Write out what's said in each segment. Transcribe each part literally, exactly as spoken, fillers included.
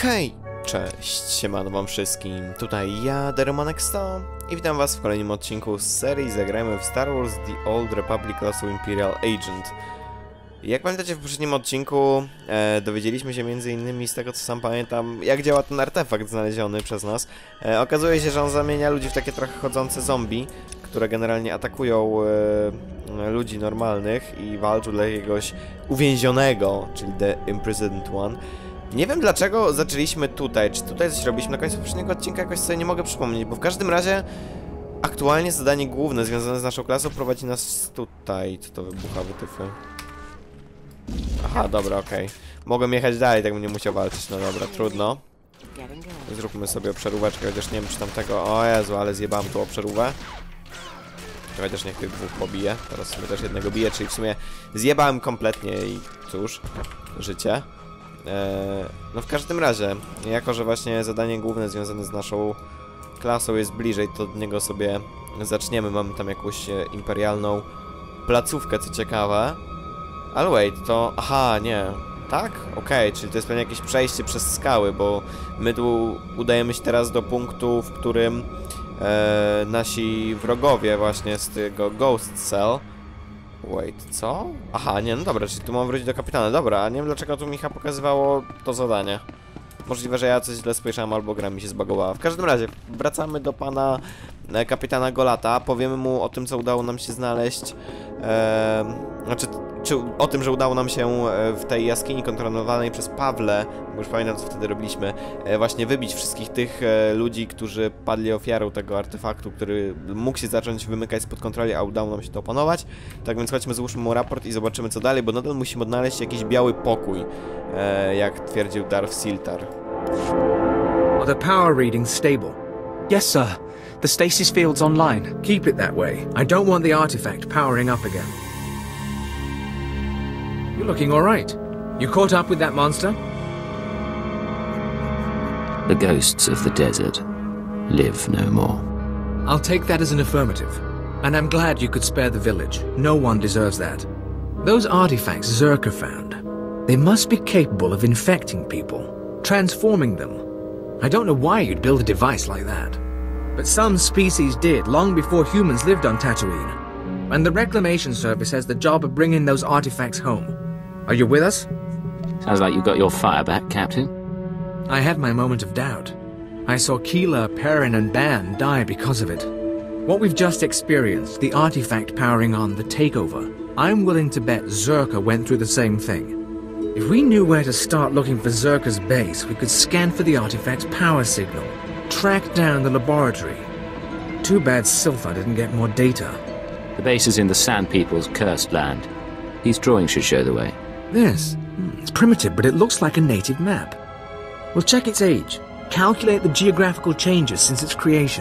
Hej! Cześć, siemano wam wszystkim, tutaj ja, TheRomanXto i witam was w kolejnym odcinku z serii Zagrajmy w Star Wars The Old Republic Losu Imperial Agent. Jak pamiętacie, w poprzednim odcinku e, dowiedzieliśmy się między innymi z tego, co sam pamiętam, jak działa ten artefakt znaleziony przez nas. E, okazuje się, że on zamienia ludzi w takie trochę chodzące zombie, które generalnie atakują e, ludzi normalnych i walczą dla jakiegoś uwięzionego, czyli The Imprisoned One. Nie wiem, dlaczego zaczęliśmy tutaj, czy tutaj coś robiliśmy na końcu poprzedniego odcinka, jakoś sobie nie mogę przypomnieć, bo w każdym razie aktualnie zadanie główne związane z naszą klasą prowadzi nas tutaj. Co to wybucha, wytyfy? Aha, dobra, okej. Okay. Mogłem jechać dalej, tak bym nie musiał walczyć, no dobra, trudno. Zróbmy sobie obszeróweczkę, chociaż nie wiem, czy tamtego... O Jezu, ale zjebałem tu obszerówę. Chociaż niech tych dwóch pobije, teraz sobie też jednego bije, czyli w sumie zjebałem kompletnie i cóż, życie. Eee, no w każdym razie, jako że właśnie zadanie główne związane z naszą klasą jest bliżej, to od niego sobie zaczniemy. Mamy tam jakąś e, imperialną placówkę, co ciekawe. Ale wait, to... Aha, nie. Tak? Okej, okay, czyli to jest pewnie jakieś przejście przez skały, bo my tu udajemy się teraz do punktu, w którym e, nasi wrogowie właśnie z tego Ghost Cell... Wait, co? Aha, nie, no dobra, czyli tu mam wrócić do kapitana. Dobra, a nie wiem, dlaczego tu Micha pokazywało to zadanie. Możliwe, że ja coś źle spojrzałem, albo gra mi się zbagowała. W każdym razie, wracamy do pana e, kapitana Golata. Powiemy mu o tym, co udało nam się znaleźć. E, znaczy, czy o tym, że udało nam się w tej jaskini kontrolowanej przez Pawle, bo już pamiętam, co wtedy robiliśmy, e, właśnie wybić wszystkich tych e, ludzi, którzy padli ofiarą tego artefaktu, który mógł się zacząć wymykać spod kontroli, a udało nam się to opanować. Tak więc chodźmy, złóżmy mu raport i zobaczymy, co dalej, bo nadal musimy odnaleźć jakiś biały pokój, e, jak twierdził Darth Siltar. Are the power readings stable? Yes, sir. The stasis field's online. Keep it that way. I don't want the artifact powering up again. You're looking all right. You caught up with that monster? The ghosts of the desert live no more. I'll take that as an affirmative. And I'm glad you could spare the village. No one deserves that. Those artifacts Zerka found, they must be capable of infecting people, transforming them. I don't know why you'd build a device like that. But some species did, long before humans lived on Tatooine. And the Reclamation Service has the job of bringing those artifacts home. Are you with us? Sounds like you got your fire back, Captain. I had my moment of doubt. I saw Keela, Perrin, and Ban die because of it. What we've just experienced, the artifact powering on the takeover, I'm willing to bet Zerka went through the same thing. If we knew where to start looking for Zerka's base, we could scan for the artifact's power signal, track down the laboratory. Too bad Siltha didn't get more data. The base is in the Sand People's cursed land. These drawings should show the way. Yes. It's primitive, but it looks like a native map. We'll check its age, calculate the geographical changes since its creation.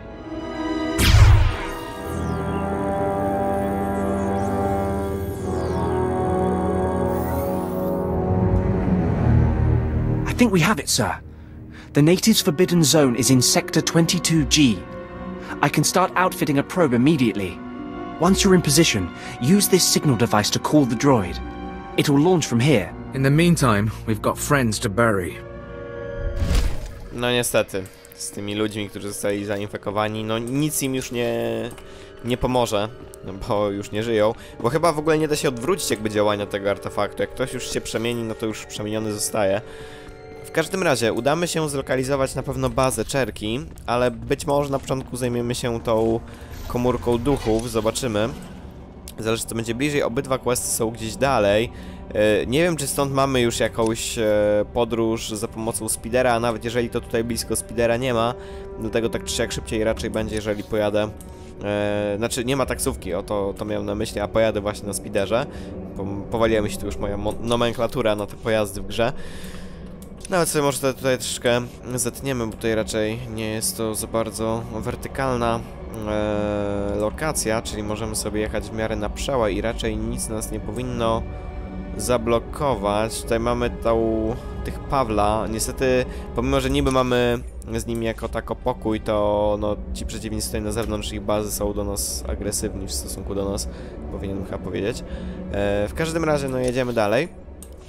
I think we have it, sir. The natives' forbidden zone is in Sector twenty-two G. I can start outfitting a probe immediately. Once you're in position, use this signal device to call the droid. It will launch from here. In the meantime, we've got friends to bury. No niestety, z tymi ludźmi, którzy zostali zainfekowani, no nic im już nie, nie pomoże, no bo już nie żyją. Bo chyba w ogóle nie da się odwrócić jakby działania tego artefaktu. Jak ktoś już się przemieni, no to już przemieniony zostaje. W każdym razie udamy się zlokalizować na pewno bazę Czerki, ale być może na początku zajmiemy się tą komórką duchów, zobaczymy. Zależy, co będzie bliżej. Obydwa questy są gdzieś dalej. E, nie wiem, czy stąd mamy już jakąś e, podróż za pomocą speedera, a nawet jeżeli to tutaj blisko speedera nie ma, dlatego tak czy siak szybciej raczej będzie, jeżeli pojadę. E, znaczy, nie ma taksówki, o to, to miałem na myśli, a pojadę właśnie na speederze. Po, powaliła mi się tu już moja nomenklatura na te pojazdy w grze. Nawet sobie może tutaj troszkę zetniemy, bo tutaj raczej nie jest to za bardzo wertykalna e, lokacja, czyli możemy sobie jechać w miarę na przełaj i raczej nic nas nie powinno zablokować. Tutaj mamy tą, tych Pawla. Niestety, pomimo że niby mamy z nimi jako tako pokój, to no, ci przeciwnicy tutaj na zewnątrz ich bazy są do nas agresywni w stosunku do nas, powinienem chyba powiedzieć. E, w każdym razie, no jedziemy dalej.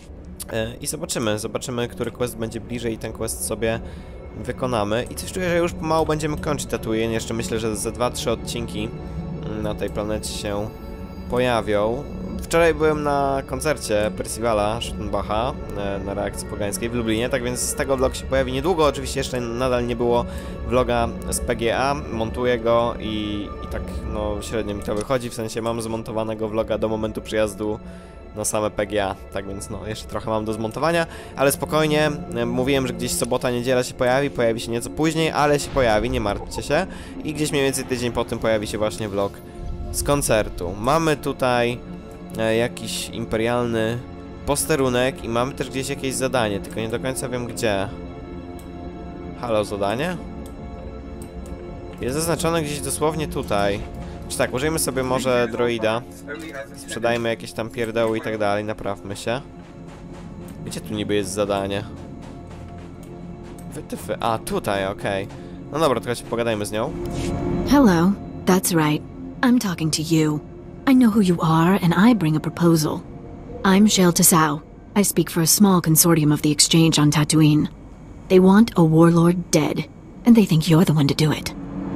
E, I zobaczymy, zobaczymy, który quest będzie bliżej i ten quest sobie wykonamy. I coś czuję, że już pomału będziemy kończyć Tatooine. Jeszcze myślę, że za dwa trzy odcinki na tej planecie się pojawią. Wczoraj byłem na koncercie Percivala Schuttenbacha na Reakcji Pogańskiej w Lublinie, tak więc z tego vlog się pojawi niedługo. Oczywiście jeszcze nadal nie było vloga z P G A, montuję go i, i tak no średnio mi to wychodzi, w sensie mam zmontowanego vloga do momentu przyjazdu na same P G A, tak więc no jeszcze trochę mam do zmontowania, ale spokojnie, mówiłem, że gdzieś sobota, niedziela się pojawi, pojawi się nieco później, ale się pojawi, nie martwcie się i gdzieś mniej więcej tydzień po tym pojawi się właśnie vlog z koncertu. Mamy tutaj e, jakiś imperialny posterunek i mamy też gdzieś jakieś zadanie, tylko nie do końca wiem gdzie. Halo, zadanie? Jest zaznaczone gdzieś dosłownie tutaj. Czy tak, użyjmy sobie może droida. Sprzedajmy jakieś tam pierdoły i tak dalej, naprawmy się. Gdzie tu niby jest zadanie? Wytyfy. A, tutaj, okej. Okay. No dobra, to chodź, pogadajmy z nią. Hello, that's right. I'm talking to you. I know who you are, and I bring a proposal. I'm Shale Tassau. I speak for a small consortium of the exchange on Tatooine. They want a warlord dead, and they think you're the one to do it.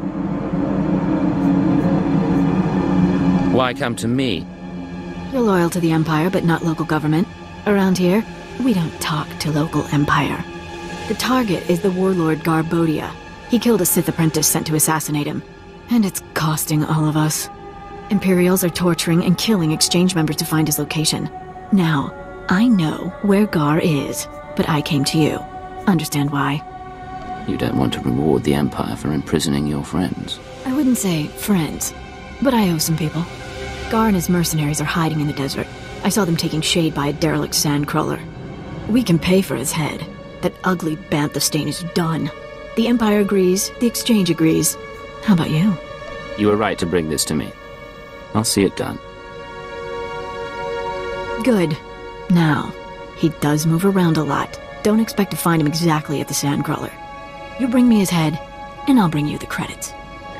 Why come to me? You're loyal to the Empire, but not local government. Around here, we don't talk to local Empire. The target is the warlord Gar Bodia. He killed a Sith apprentice sent to assassinate him. And it's costing all of us. Imperials are torturing and killing exchange members to find his location. Now, I know where Gar is, but I came to you. Understand why? You don't want to reward the Empire for imprisoning your friends. I wouldn't say friends, but I owe some people. Gar and his mercenaries are hiding in the desert. I saw them taking shade by a derelict sandcrawler. We can pay for his head. That ugly bantha stain is done. The Empire agrees, the Exchange agrees. How about you? You were right to bring this to me. I'll see it done. Good. Now, he does move around a lot. Don't expect to find him exactly at the sandcrawler. You bring me his head, and I'll bring you the credits.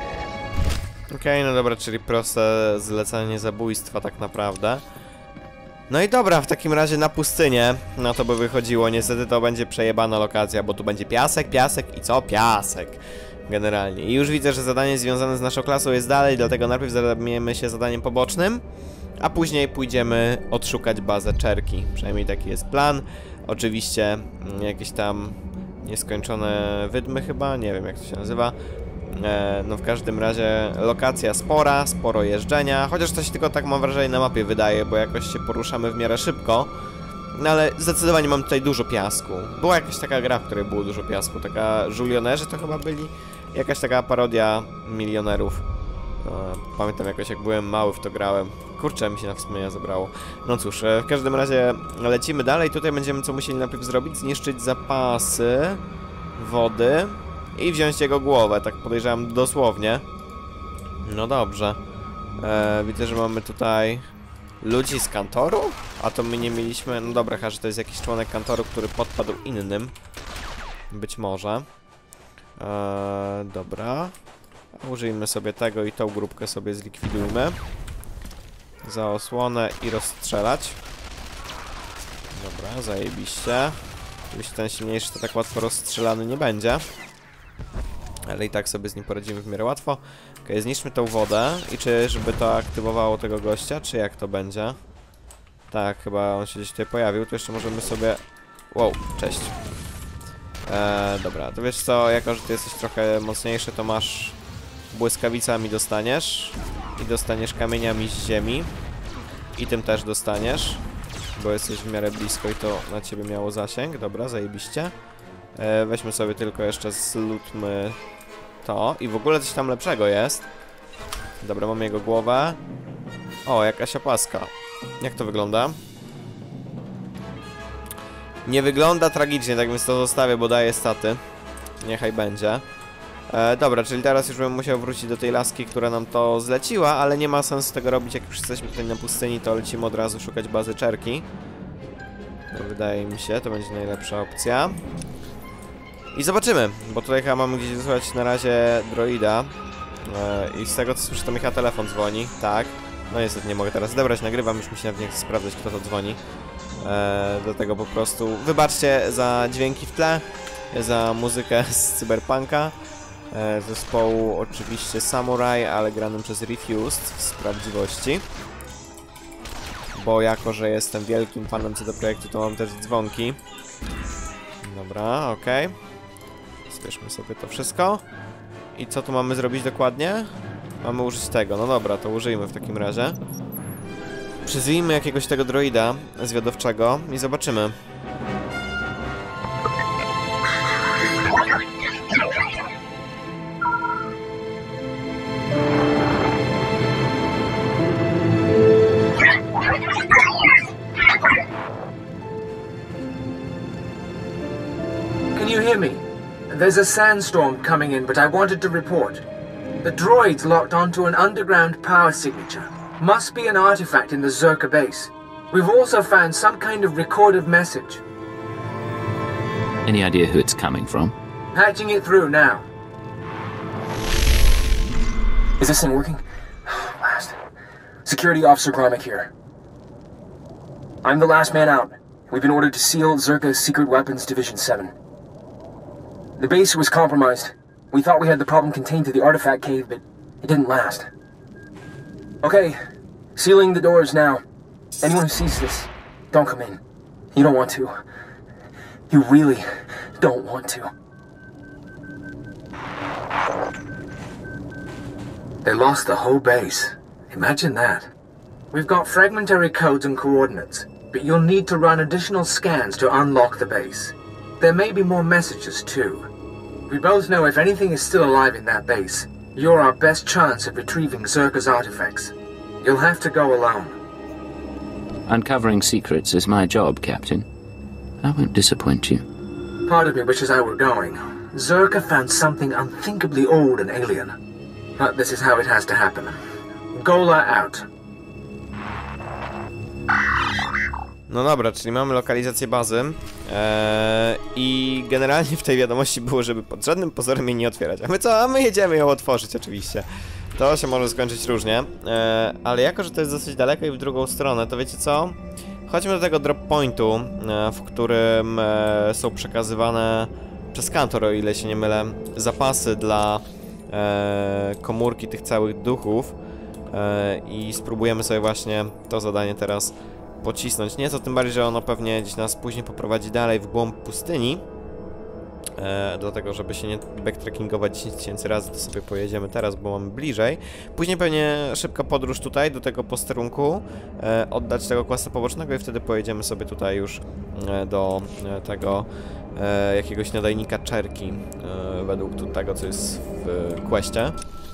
Okej, okay, no dobra, czyli proste zlecenie zabójstwa tak naprawdę. No i dobra, w takim razie na pustynię, no to by wychodziło, niestety to będzie przejebana lokacja, bo tu będzie piasek, piasek i co? Piasek. Generalnie. I już widzę, że zadanie związane z naszą klasą jest dalej, dlatego najpierw zajmiemy się zadaniem pobocznym, a później pójdziemy odszukać bazę Czerki. Przynajmniej taki jest plan. Oczywiście jakieś tam nieskończone wydmy chyba, nie wiem jak to się nazywa. E, no w każdym razie lokacja spora, sporo jeżdżenia, chociaż to się tylko tak mam wrażenie na mapie wydaje, bo jakoś się poruszamy w miarę szybko. No ale zdecydowanie mam tutaj dużo piasku. Była jakaś taka gra, w której było dużo piasku, taka żulionerzy to chyba byli, jakaś taka parodia milionerów. E, pamiętam jakoś jak byłem mały w to grałem. Kurczę, mi się na wspomnienia zabrało. No cóż, e, w każdym razie lecimy dalej. Tutaj będziemy co musieli najpierw zrobić, zniszczyć zapasy wody i wziąć jego głowę, tak podejrzewam dosłownie. No dobrze. E, widzę, że mamy tutaj ludzi z kantoru? A to my nie mieliśmy... No dobra, chyba, że to jest jakiś członek kantoru, który podpadł innym. Być może. E, dobra. Użyjmy sobie tego i tą grupkę sobie zlikwidujmy. Za osłonę i rozstrzelać. Dobra, zajebiście. Oczywiście ten silniejszy to tak łatwo rozstrzelany nie będzie. Ale i tak sobie z nim poradzimy w miarę łatwo. Ok, zniszczmy tą wodę. I czy, żeby to aktywowało tego gościa, czy jak to będzie? Tak, chyba on się gdzieś tutaj pojawił. Tu jeszcze możemy sobie... Wow, cześć. Eee, dobra, to wiesz co, jako że ty jesteś trochę mocniejszy, to masz... Błyskawicami dostaniesz. I dostaniesz kamieniami z ziemi. I tym też dostaniesz. Bo jesteś w miarę blisko i to na ciebie miało zasięg. Dobra, zajebiście. E, weźmy sobie tylko jeszcze, zlutmy to. I w ogóle coś tam lepszego jest. Dobra, mamy jego głowę. O, jakaś opaska. Jak to wygląda? Nie wygląda tragicznie, tak więc to zostawię, bo daje staty. Niechaj będzie. E, dobra, czyli teraz już bym musiał wrócić do tej laski, która nam to zleciła, ale nie ma sensu tego robić, jak już jesteśmy tutaj na pustyni, to lecimy od razu szukać bazy Czerki. No, wydaje mi się, to będzie najlepsza opcja. I zobaczymy, bo tutaj chyba mamy gdzieś wysłać na razie droida. E, I z tego co słyszę, to mi chyba telefon dzwoni, tak. No niestety nie mogę teraz odebrać, nagrywam, już mi się nawet nie chce sprawdzać, kto to dzwoni. E, do tego po prostu wybaczcie za dźwięki w tle, za muzykę z Cyberpunka. E, zespołu oczywiście Samurai, ale granym przez Refused z prawdziwości. Bo jako, że jestem wielkim fanem C D Projektu, to mam też dzwonki. Dobra, okej. Okay. Zbierzmy sobie to wszystko. I co tu mamy zrobić dokładnie? Mamy użyć tego. No dobra, to użyjmy w takim razie. Przyzwijmy jakiegoś tego droida zwiadowczego i zobaczymy. Can you hear me? There's a sandstorm coming in, but I wanted to report. The droid's locked onto an underground power signature. Must be an artifact in the Zerka base. We've also found some kind of recorded message. Any idea who it's coming from? Patching it through now. Is this thing working? Last. Security Officer Gromick here. I'm the last man out. We've been ordered to seal Zerka's Secret Weapons Division seven. The base was compromised. We thought we had the problem contained to the artifact cave, but it didn't last. Okay, sealing the doors now. Anyone who sees this, don't come in. You don't want to. You really don't want to. They lost the whole base. Imagine that. We've got fragmentary codes and coordinates, but you'll need to run additional scans to unlock the base. There may be more messages, too. We both know if anything is still alive in that base, you're our best chance of retrieving Zerka's artifacts. You'll have to go alone. Uncovering secrets is my job, Captain. I won't disappoint you. Part of me wishes I were going. Zerka found something unthinkably old and alien. But this is how it has to happen. Gola out. No dobra, czyli mamy lokalizację bazy eee, i generalnie w tej wiadomości było, żeby pod żadnym pozorem jej nie otwierać. A my co? A my jedziemy ją otworzyć oczywiście. To się może skończyć różnie, eee, ale jako, że to jest dosyć daleko i w drugą stronę, to wiecie co? Chodźmy do tego drop pointu, e, w którym e, są przekazywane przez kantor, o ile się nie mylę, zapasy dla e, komórki tych całych duchów e, i spróbujemy sobie właśnie to zadanie teraz pocisnąć nieco, tym bardziej, że ono pewnie gdzieś nas później poprowadzi dalej w głąb pustyni. E, dlatego, żeby się nie backtrackingować dziesięć tysięcy razy, to sobie pojedziemy teraz, bo mamy bliżej. Później pewnie szybka podróż tutaj, do tego posterunku, e, oddać tego questa pobocznego i wtedy pojedziemy sobie tutaj już e, do e, tego e, jakiegoś nadajnika czerki, e, według tego, co jest w questie.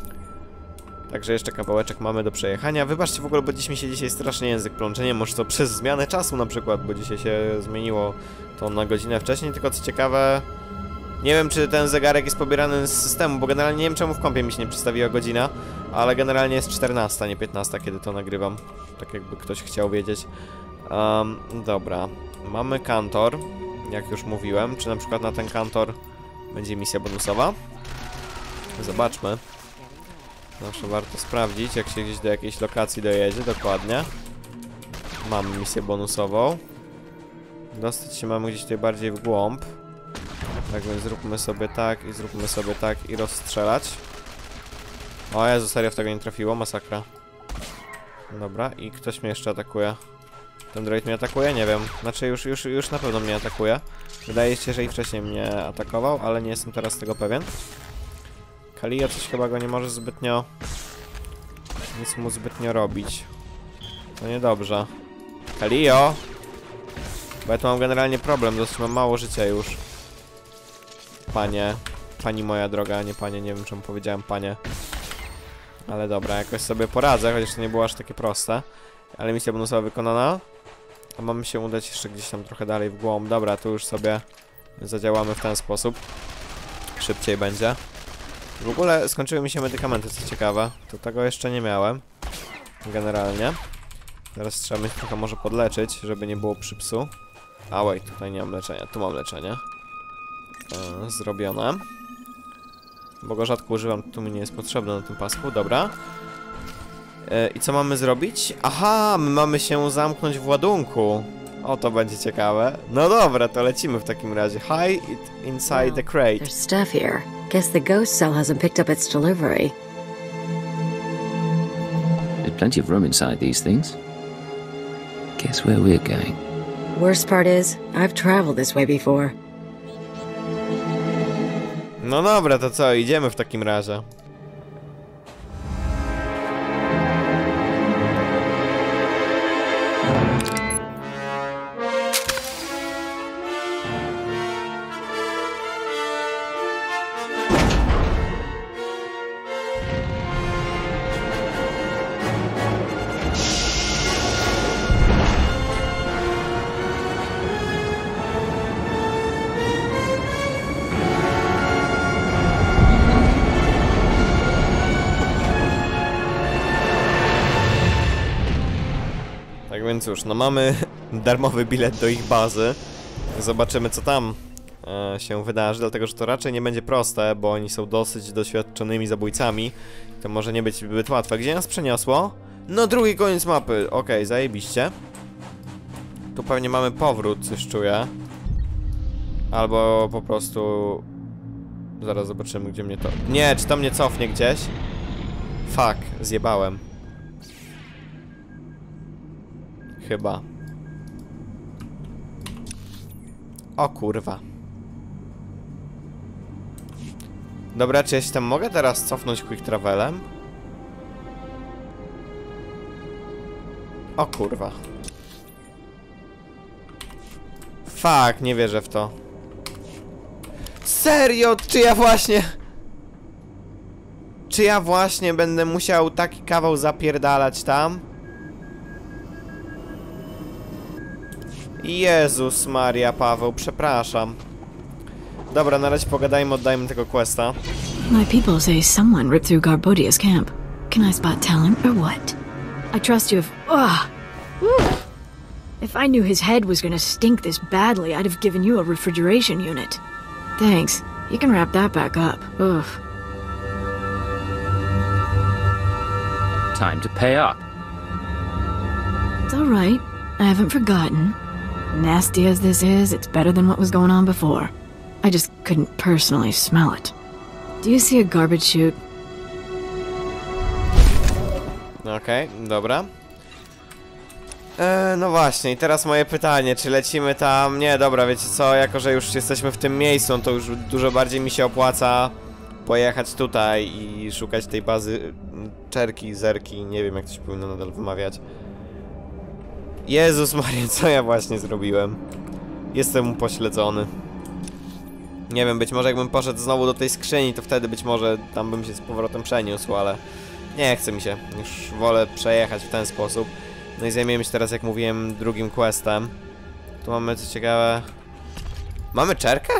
Także jeszcze kawałeczek mamy do przejechania. Wybaczcie w ogóle, bo dziś mi się dzisiaj strasznie język plącze. Nie może to przez zmianę czasu na przykład, bo dzisiaj się zmieniło to na godzinę wcześniej. Tylko co ciekawe, nie wiem, czy ten zegarek jest pobierany z systemu, bo generalnie nie wiem, czemu w kompie mi się nie przedstawiła godzina, ale generalnie jest czternasta, nie piętnasta, kiedy to nagrywam. Tak jakby ktoś chciał wiedzieć. Um, dobra, mamy kantor, jak już mówiłem. Czy na przykład na ten kantor będzie misja bonusowa? Zobaczmy. Zawsze warto sprawdzić, jak się gdzieś do jakiejś lokacji dojedzie, dokładnie. Mamy misję bonusową. Dostać się mamy gdzieś tutaj bardziej w głąb. Tak więc zróbmy sobie tak i zróbmy sobie tak i rozstrzelać. O Jezu, serio w tego nie trafiło, masakra. Dobra, i ktoś mnie jeszcze atakuje. Ten droid mnie atakuje? Nie wiem. Znaczy już, już, już na pewno mnie atakuje. Wydaje się, że i wcześniej mnie atakował, ale nie jestem teraz tego pewien. Kalio coś chyba go nie może zbytnio... nic mu zbytnio robić. To niedobrze. Kalio! Bo ja tu mam generalnie problem, dosyć mam mało życia już. Panie. Pani moja droga, nie panie, nie wiem czemu powiedziałem panie. Ale dobra, jakoś sobie poradzę, chociaż to nie było aż takie proste. Ale misja bonusowa wykonana. A mamy się udać jeszcze gdzieś tam trochę dalej w głąb. Dobra, tu już sobie zadziałamy w ten sposób. Szybciej będzie. W ogóle skończyły mi się medykamenty, co ciekawe. To tego jeszcze nie miałem. Generalnie. Teraz trzeba mnie trochę może podleczyć, żeby nie było przypsu. A wait, tutaj nie mam leczenia. Tu mam leczenie. Yy, zrobione. Bo go rzadko używam, tu mi nie jest potrzebne na tym pasku. Dobra. Yy, I co mamy zrobić? Aha, my mamy się zamknąć w ładunku. O, to będzie ciekawe. No dobra, to lecimy w takim razie. Hide it inside the crate. There's stuff here. Guess the ghost cell hasn't picked up its delivery. There's plenty of room inside these things. Guess where we're going. Worst part is, I've traveled this way before. No dobra, to co? Idziemy w takim razie. Tak więc cóż, no mamy darmowy bilet do ich bazy. Zobaczymy, co tam e, się wydarzy, dlatego że to raczej nie będzie proste, bo oni są dosyć doświadczonymi zabójcami. To może nie być zbyt łatwe. Gdzie nas przeniosło? No, drugi koniec mapy. Okej, okay, zajebiście. Tu pewnie mamy powrót, coś czuję. Albo po prostu... Zaraz zobaczymy, gdzie mnie to... Nie, czy to mnie cofnie gdzieś? Fuck, zjebałem. Chyba. O kurwa. Dobra, czy ja się tam mogę teraz cofnąć quick travelem? O kurwa. Fuck, nie wierzę w to. Serio? Czy ja właśnie... Czy ja właśnie będę musiał taki kawał zapierdalać tam? Jezus Maria, Paweł, przepraszam. Dobra, na razie pogadajmy, oddajmy tego questa. My people say someone ripped through Garbodia's camp. Can I spot talent or what? I trust you if... Ugh. If I knew his head was gonna stink this badly, I'd have given you a refrigeration unit. Thanks. You can wrap that back up. Ugh. Time to pay up. It's alright. I haven't forgotten. Nasty as this is, it's better than what was going on before. I just couldn't personally smell it. Do you see a garbage chute? Okej, okay, dobra. E, no właśnie, i teraz moje pytanie, czy lecimy tam? Nie, dobra, wiecie co, jako że już jesteśmy w tym miejscu, to już dużo bardziej mi się opłaca pojechać tutaj i szukać tej bazy czerki, zerki, nie wiem jak to się powinno nadal wymawiać. Jezus Maria, co ja właśnie zrobiłem? Jestem upośledzony. Nie wiem, być może jakbym poszedł znowu do tej skrzyni, to wtedy być może tam bym się z powrotem przeniósł, ale nie chce mi się. Już wolę przejechać w ten sposób. No i zajmiemy się teraz, jak mówiłem, drugim questem. Tu mamy co ciekawe... Mamy czerkę?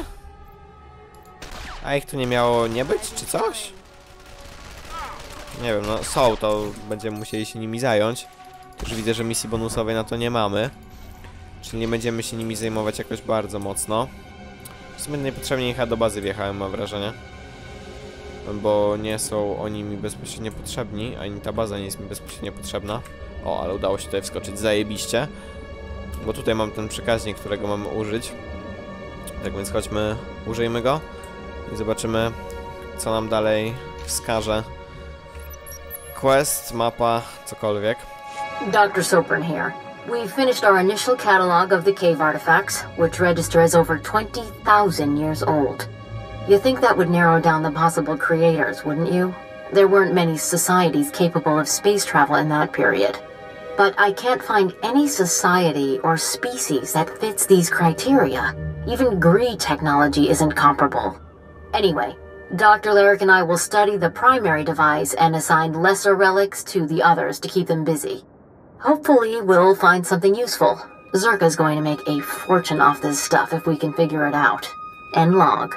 A ich tu nie miało nie być, czy coś? Nie wiem, no są, to będziemy musieli się nimi zająć. Już widzę, że misji bonusowej na to nie mamy. Czyli nie będziemy się nimi zajmować jakoś bardzo mocno. W sumie najpotrzebniej chyba do bazy wjechałem, mam wrażenie. Bo nie są oni mi bezpośrednio potrzebni, ani ta baza nie jest mi bezpośrednio potrzebna. O, ale udało się tutaj wskoczyć zajebiście. Bo tutaj mam ten przekaźnik, którego mamy użyć. Tak więc chodźmy, użyjmy go. I zobaczymy, co nam dalej wskaże. Quest, mapa, cokolwiek. Doctor Sopran here. We finished our initial catalog of the cave artifacts, which register as over twenty thousand years old. You think that would narrow down the possible creators, wouldn't you? There weren't many societies capable of space travel in that period. But I can't find any society or species that fits these criteria. Even Gree technology isn't comparable. Anyway, Doctor Lyric and I will study the primary device and assign lesser relics to the others to keep them busy. Hopefully we'll find something useful. Zerka's going to make a fortune off this stuff if we can figure it out. End log.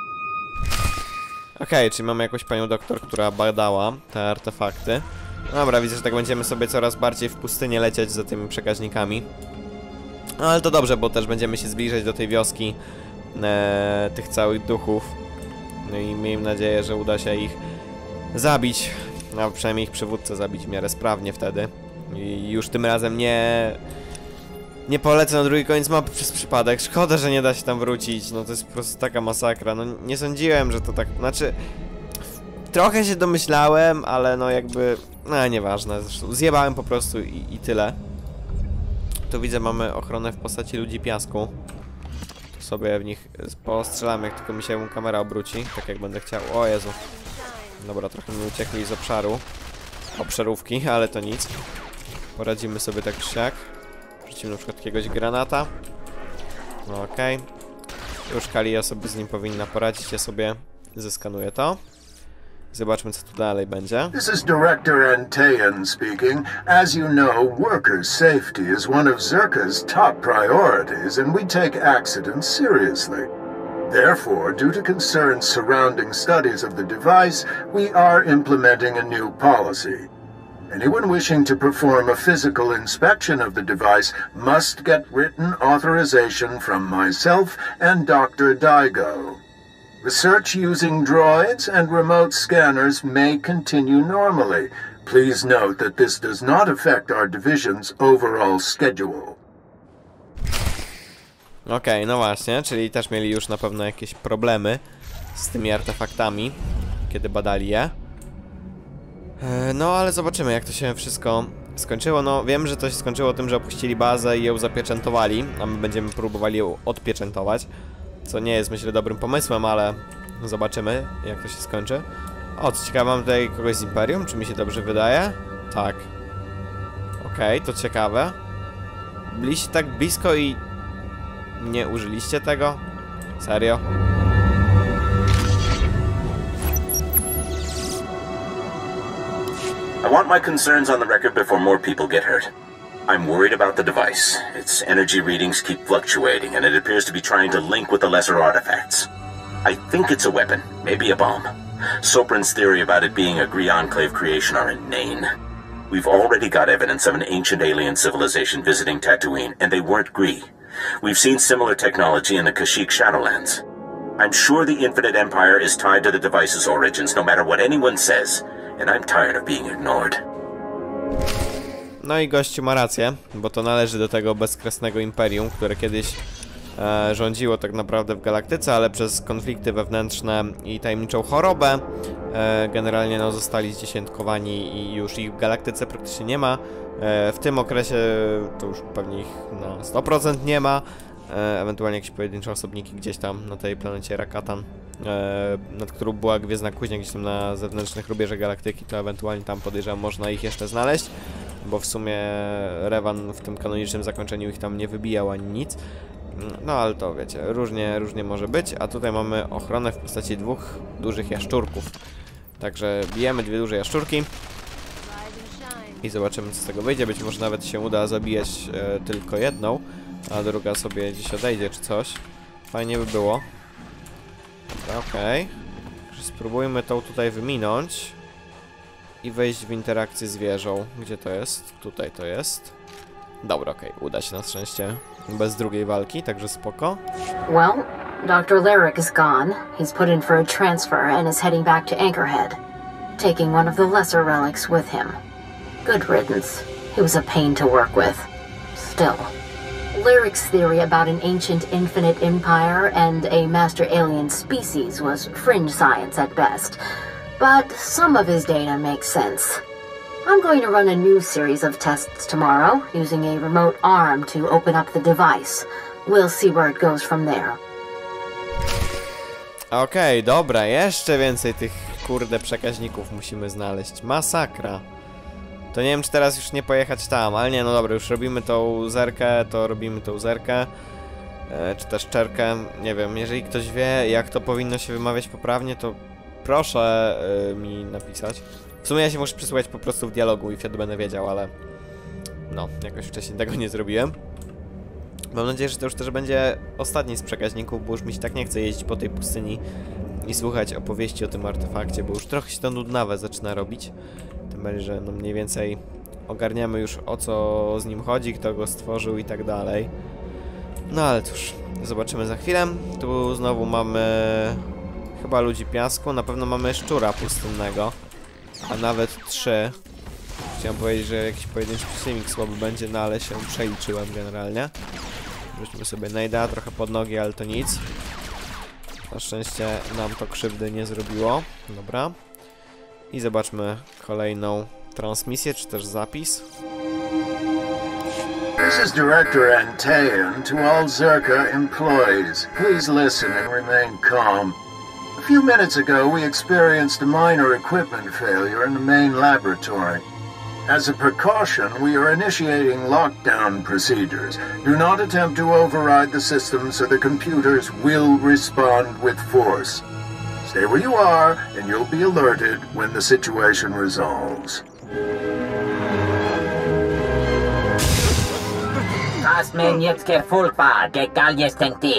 Okej, okay, czyli mamy jakąś panią doktor, która badała te artefakty. Dobra, widzę, że tak będziemy sobie coraz bardziej w pustynię lecieć za tymi przekaźnikami. No, ale to dobrze, bo też będziemy się zbliżać do tej wioski e, tych całych duchów. No i miejmy nadzieję, że uda się ich zabić. A przynajmniej ich przywódcę zabić w miarę sprawnie wtedy. I już tym razem nie... nie polecę na drugi koniec mapy przez przypadek. Szkoda, że nie da się tam wrócić. No to jest po prostu taka masakra. No nie sądziłem, że to tak... Znaczy... Trochę się domyślałem, ale no jakby... No nieważne. Zresztą zjebałem po prostu i, i tyle. Tu widzę, mamy ochronę w postaci ludzi piasku. Tu sobie w nich postrzelam, jak tylko mi się kamera obróci. Tak jak będę chciał. O Jezu. Dobra, trochę mi uciekli z obszaru. Obszarówki, ale to nic. Poradzimy sobie tak czy siak. Rzucimy na przykład jakiegoś granata. No okej. Okay. Już Kalia sobie z nim powinna poradzić. Ja sobie zeskanuję to. Zobaczmy, co tu dalej będzie. This is Director Antaean speaking. As you know, workers' safety is one of Zerka's top priorities, and we take accidents seriously. Therefore, due to concerns surrounding studies of the device, we are implementing a new policy. Anyone wishing to perform a physical inspection of the device must get written authorization from myself and Doctor Daigo. Research using droids and remote scanners may continue normally. Please note that this does not affect our division's overall schedule. Okej, okay, no właśnie, czyli też mieli już na pewno jakieś problemy z tymi artefaktami, kiedy badali je. No, ale zobaczymy, jak to się wszystko skończyło. No, wiem, że to się skończyło tym, że opuścili bazę i ją zapieczętowali, a my będziemy próbowali ją odpieczętować, co nie jest, myślę, dobrym pomysłem, ale zobaczymy, jak to się skończy. O, co ciekawe, mam tutaj kogoś z Imperium, czy mi się dobrze wydaje? Tak. Okej, okay, to ciekawe. Byliście tak blisko i nie użyliście tego? Serio? I want my concerns on the record before more people get hurt. I'm worried about the device. Its energy readings keep fluctuating, and it appears to be trying to link with the lesser artifacts. I think it's a weapon, maybe a bomb. Sopran's theory about it being a Gree Enclave creation are inane. We've already got evidence of an ancient alien civilization visiting Tatooine, and they weren't Gree. We've seen similar technology in the Kashyyyk Shadowlands. I'm sure the Infinite Empire is tied to the device's origins, no matter what anyone says. And I'm tired of being ignored. No i gościu ma rację, bo to należy do tego bezkresnego imperium, które kiedyś e, rządziło tak naprawdę w galaktyce, ale przez konflikty wewnętrzne i tajemniczą chorobę e, generalnie no, zostali zdziesiątkowani i już ich w galaktyce praktycznie nie ma. E, w tym okresie to już pewnie ich na sto procent nie ma. E, ewentualnie jakieś pojedyncze osobniki gdzieś tam na tej planecie Rakatan, e, nad którą była gwiezdna kuźnia gdzieś tam na zewnętrznych rubieżach galaktyki, to ewentualnie tam podejrzewam można ich jeszcze znaleźć, bo w sumie Revan w tym kanonicznym zakończeniu ich tam nie wybijał ani nic. No ale to wiecie, różnie, różnie może być, a tutaj mamy ochronę w postaci dwóch dużych jaszczurków. Także bijemy dwie duże jaszczurki i zobaczymy, co z tego wyjdzie. Być może nawet się uda zabijać e, tylko jedną, a druga sobie gdzieś odejdzie czy coś. Fajnie by było. Okej. Okay. Spróbujmy tą tutaj wyminąć i wejść w interakcję z wieżą. Gdzie to jest? Tutaj to jest. Dobra, okej. Okay. Uda się na szczęście bez drugiej walki, także spoko. Well, Doctor Lyric is gone. He's put in for a transfer and is heading back to Anchorhead, taking one of the lesser relics with him. Good riddance. He was a pain to work with. Still. Lyric's theory about an ancient infinite empire and a master alien species was fringe science at best, but some of his data makes sense. I'm going to run a new series of tests tomorrow, using a remote arm to open up the device. We'll see where it goes from there. Okej, okay, dobra, jeszcze więcej tych kurde przekaźników musimy znaleźć. Masakra. To nie wiem, czy teraz już nie pojechać tam, ale nie, no dobra, już robimy tą zerkę, to robimy tą zerkę, e, czy też czerkę, nie wiem, jeżeli ktoś wie, jak to powinno się wymawiać poprawnie, to proszę e, mi napisać. W sumie ja się muszę przysłuchać po prostu w dialogu i wtedy będę wiedział, ale no, jakoś wcześniej tego nie zrobiłem. Mam nadzieję, że to już też będzie ostatni z przekaźników, bo już mi się tak nie chce jeździć po tej pustyni i słuchać opowieści o tym artefakcie, bo już trochę się to nudnawe zaczyna robić. Tym bardziej, że no mniej więcej ogarniamy już, o co z nim chodzi, kto go stworzył i tak dalej. No ale cóż, zobaczymy za chwilę. Tu znowu mamy chyba ludzi piasku, na pewno mamy szczura pustynnego, a nawet trzy. Chciałem powiedzieć, że jakiś pojedynczy przeciwnik słaby będzie, no ale się przeliczyłem generalnie. Wróćmy sobie najda, trochę pod nogi, ale to nic. Na szczęście nam to krzywdy nie zrobiło. Dobra. I zobaczmy kolejną transmisję, czy też zapis. This is Director Antaean to all Zerka employees. Please listen and remain calm. A few minutes ago, we experienced a minor equipment failure in the main laboratory. As a precaution, we are initiating lockdown procedures. Do not attempt to override the system, so the computers will respond with force. Stay where you are, and you'll be alerted when the situation resolves. Asmen jetzt fulpa, de gal jestem ty.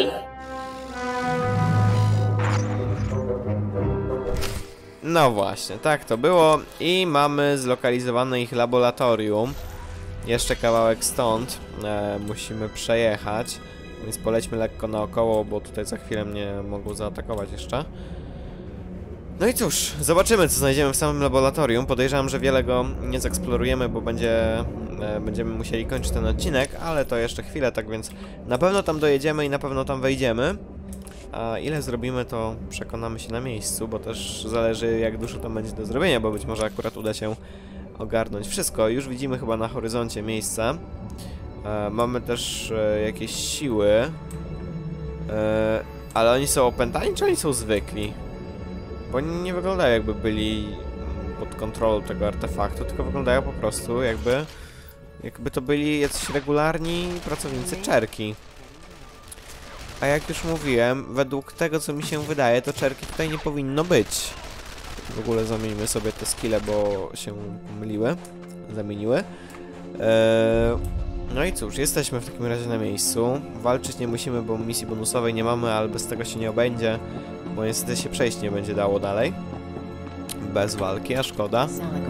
No właśnie, tak to było i mamy zlokalizowane ich laboratorium. Jeszcze kawałek stąd e, musimy przejechać, więc polećmy lekko naokoło, bo tutaj za chwilę mnie mogą zaatakować jeszcze. No i cóż, zobaczymy, co znajdziemy w samym laboratorium. Podejrzewam, że wiele go nie zeksplorujemy, bo będzie, e, będziemy musieli kończyć ten odcinek, ale to jeszcze chwilę, tak więc na pewno tam dojedziemy i na pewno tam wejdziemy. A ile zrobimy, to przekonamy się na miejscu, bo też zależy, jak dużo tam będzie do zrobienia, bo być może akurat uda się ogarnąć wszystko. Już widzimy chyba na horyzoncie miejsce. E, mamy też e, jakieś siły. E, ale oni są opętani, czy oni są zwykli? Bo oni nie wyglądają, jakby byli pod kontrolą tego artefaktu, tylko wyglądają po prostu jakby jakby to byli jacyś regularni pracownicy czerki. A jak już mówiłem, według tego, co mi się wydaje, to czerki tutaj nie powinno być. W ogóle zamieńmy sobie te skille, bo się pomyliły, zamieniły. Eee, no i cóż, jesteśmy w takim razie na miejscu. Walczyć nie musimy, bo misji bonusowej nie mamy, ale bez tego się nie obędzie, bo niestety się przejść nie będzie dało dalej. Bez walki, a szkoda.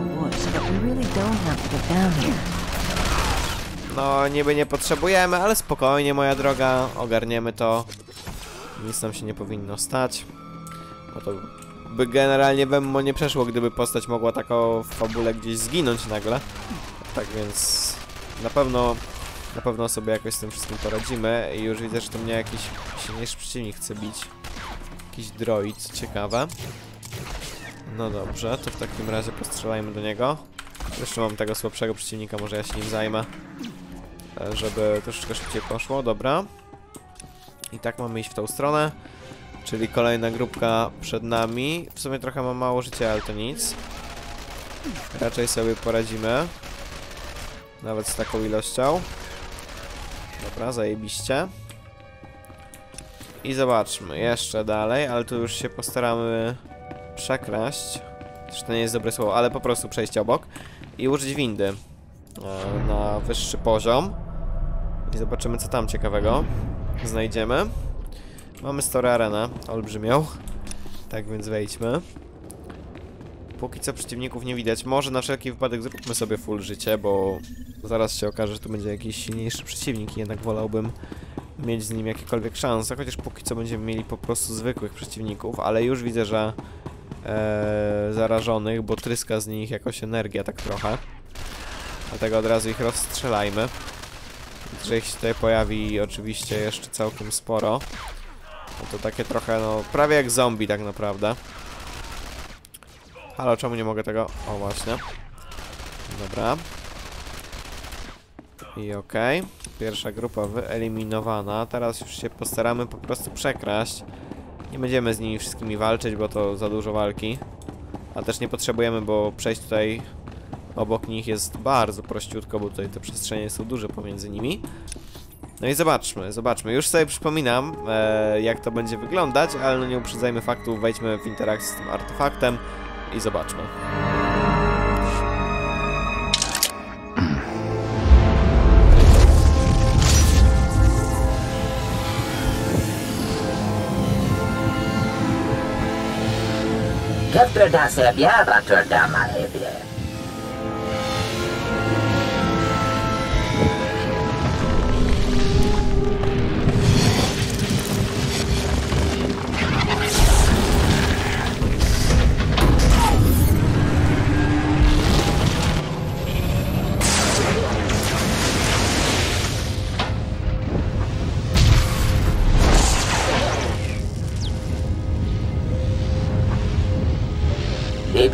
No, niby nie potrzebujemy, ale spokojnie, moja droga, ogarniemy to. Nic nam się nie powinno stać. Bo to by generalnie Wemmo nie przeszło, gdyby postać mogła taką w fabule gdzieś zginąć nagle. Tak więc na pewno, na pewno sobie jakoś z tym wszystkim poradzimy. I już widzę, że to mnie jakiś silniejszy przeciwnik chce bić. Jakiś droid, ciekawe. No dobrze, to w takim razie postrzelajmy do niego. Jeszcze mam tego słabszego przeciwnika, może ja się nim zajmę, żeby troszeczkę szybciej poszło, dobra. I tak mamy iść w tą stronę, czyli kolejna grupka przed nami. W sumie trochę mam mało życia, ale to nic. Raczej sobie poradzimy. Nawet z taką ilością. Dobra, zajebiście. I zobaczmy, jeszcze dalej, ale tu już się postaramy przekraść. Zresztą to nie jest dobre słowo, ale po prostu przejść obok. I użyć windy na wyższy poziom. I zobaczymy, co tam ciekawego znajdziemy. Mamy Story Arenę, olbrzymią. Tak więc wejdźmy. Póki co przeciwników nie widać. Może na wszelki wypadek zróbmy sobie full życie, bo zaraz się okaże, że tu będzie jakiś silniejszy przeciwnik i jednak wolałbym mieć z nim jakiekolwiek szanse. Chociaż póki co będziemy mieli po prostu zwykłych przeciwników, ale już widzę, że e, zarażonych, bo tryska z nich jakoś energia tak trochę. Dlatego od razu ich rozstrzelajmy. Że ich się tutaj pojawi oczywiście jeszcze całkiem sporo. No to takie trochę, no, prawie jak zombie tak naprawdę. Halo, czemu nie mogę tego? O, właśnie. Dobra. I okej. Okay. Pierwsza grupa wyeliminowana. Teraz już się postaramy po prostu przekraść. Nie będziemy z nimi wszystkimi walczyć, bo to za dużo walki. A też nie potrzebujemy, bo przejść tutaj obok nich jest bardzo prościutko, bo tutaj te przestrzenie są duże pomiędzy nimi. No i zobaczmy, zobaczmy. Już sobie przypominam, e, jak to będzie wyglądać, ale no nie uprzedzajmy faktów, wejdźmy w interakcję z tym artefaktem i zobaczmy. Kepler da sobie awatur da ma hebie.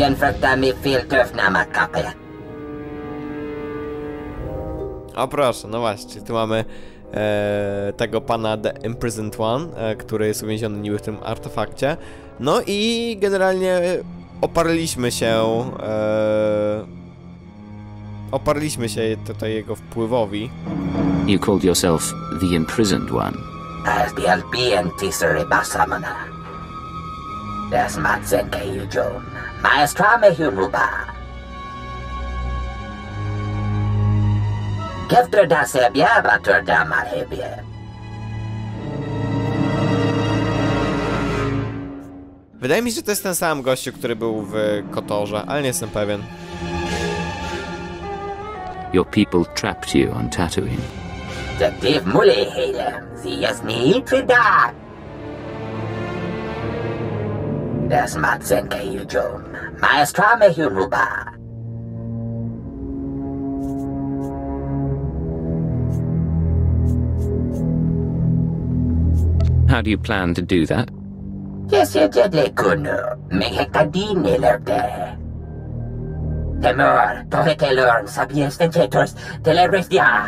den fruktar mig filtöf namakapę. O proszę, no właśnie, tu mamy e, tego pana The Imprisoned One, e, który jest uwięziony niby w tym artefakcie. No i generalnie oparliśmy się e, oparliśmy się tutaj jego wpływowi. You called yourself the Imprisoned One. As the Albion Tissery Basamana. Das Matzenke Yujon. Maestrame Humuba. Kefter da sebia batur da marhebie. Wydaje mi się, że to jest ten sam gościu, który był w Kotorze, ale nie jestem pewien. Your people trapped you on Tatooine. The div mule helem. Sie es nie tridat. Das Matzenke Yujon. Maestrame Humuba. How do you plan to do that? Yes, you did le kuno. Mehekadine lerde. Temor, tohete lorn, sabies tentetors, telerestia.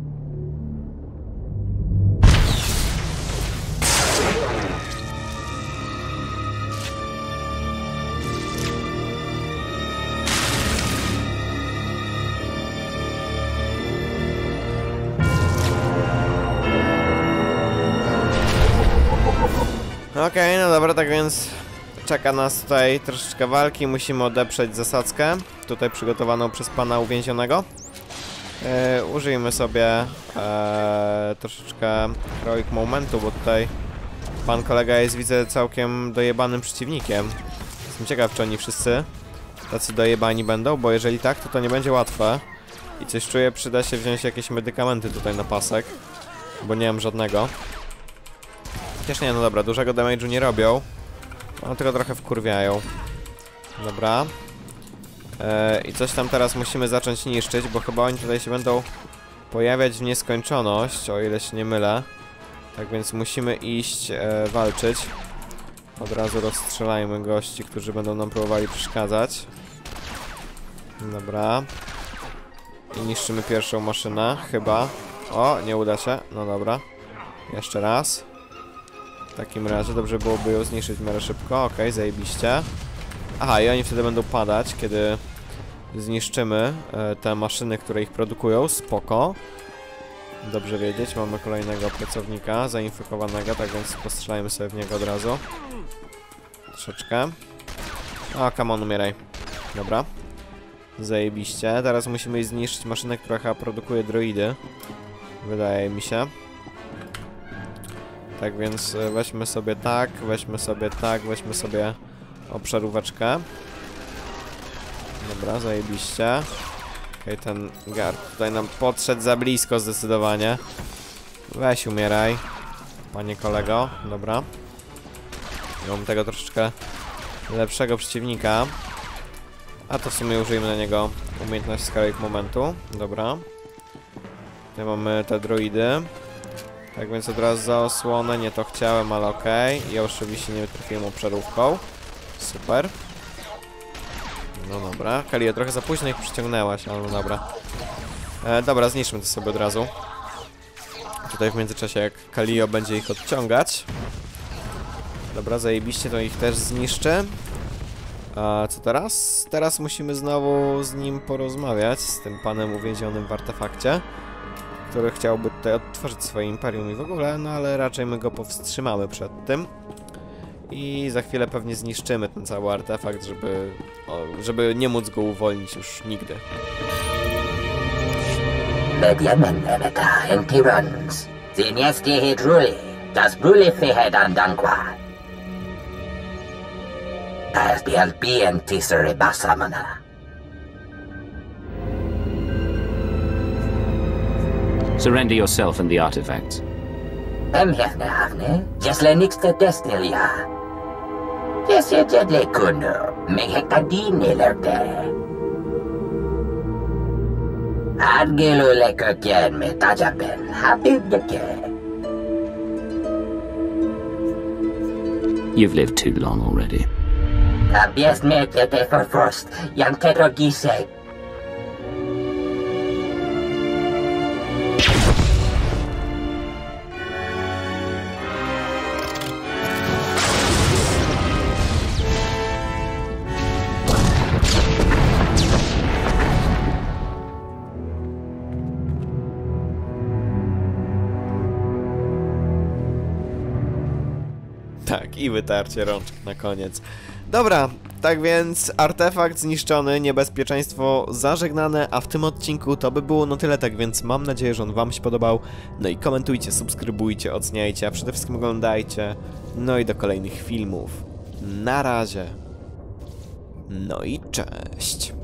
Okej, okay, no dobra, tak więc czeka nas tutaj troszeczkę walki, musimy odeprzeć zasadzkę, tutaj przygotowaną przez pana uwięzionego. Yy, użyjmy sobie e, troszeczkę heroic momentu, bo tutaj pan kolega jest, widzę, całkiem dojebanym przeciwnikiem. Jestem ciekaw, czy oni wszyscy tacy dojebani będą, bo jeżeli tak, to to nie będzie łatwe. I coś czuję, przyda się wziąć jakieś medykamenty tutaj na pasek, bo nie mam żadnego. Chociaż nie, no dobra, dużego damage'u nie robią. One tylko trochę wkurwiają. Dobra. Eee, I coś tam teraz musimy zacząć niszczyć, bo chyba oni tutaj się będą pojawiać w nieskończoność, o ile się nie mylę. Tak więc musimy iść e, walczyć. Od razu rozstrzelajmy gości, którzy będą nam próbowali przeszkadzać. Dobra. I niszczymy pierwszą maszynę, chyba. O, nie uda się. No dobra. Jeszcze raz. W takim razie dobrze byłoby ją zniszczyć w miarę szybko. Okej, okay, zajebiście. Aha, i oni wtedy będą padać, kiedy zniszczymy e, te maszyny, które ich produkują. Spoko. Dobrze wiedzieć, mamy kolejnego pracownika zainfekowanego, tak więc postrzelajmy sobie w niego od razu. Troszeczkę. O, come on, umieraj. Dobra. Zajebiście. Teraz musimy iść zniszczyć maszynę, która chyba produkuje droidy. Wydaje mi się. Tak więc weźmy sobie tak, weźmy sobie tak, weźmy sobie obszaróweczkę. Dobra, zajebiście. Okej, okay, ten gard tutaj nam podszedł za blisko zdecydowanie. Weź umieraj, panie kolego. Dobra. Mam tego troszeczkę lepszego przeciwnika. A to w sumie użyjmy na niego umiejętności heroic momentu. Dobra. Tutaj mamy te droidy. Tak więc od razu za osłonę, nie to chciałem, ale okej. Okay. Ja oczywiście nie trafiłem obszarówką. Super. No dobra. Kalia, trochę za późno ich przyciągnęłaś, ale no dobra. E, dobra, zniszczmy to sobie od razu. Tutaj w międzyczasie, jak Kalio będzie ich odciągać. Dobra, zajebiście, to ich też zniszczę. A co teraz? Teraz musimy znowu z nim porozmawiać, z tym panem uwięzionym w artefakcie, który chciałby tutaj odtworzyć swoje imperium i w ogóle, no ale raczej my go powstrzymamy przed tym. I za chwilę pewnie zniszczymy ten cały artefakt, żeby, o, żeby nie móc go uwolnić już nigdy. Mediamen emeta en tyrans. Ziniestie hydruli. Das bruli fehed andankwa. As the Albion Tissery Basamana. Surrender yourself and the artifacts. Emhefne havne, jesle nixte destilia. Jesje jedle kuno, mehekadine lerde. Adgelu lekokien me tajapen, habibdeke. You've lived too long already. A biest merke te verfrost, jan tetro gisej. Tak, i wytarcie rączek na koniec. Dobra, tak więc artefakt zniszczony, niebezpieczeństwo zażegnane, a w tym odcinku to by było no tyle, tak więc mam nadzieję, że on wam się podobał. No i komentujcie, subskrybujcie, oceniajcie, a przede wszystkim oglądajcie. No i do kolejnych filmów. Na razie. No i cześć.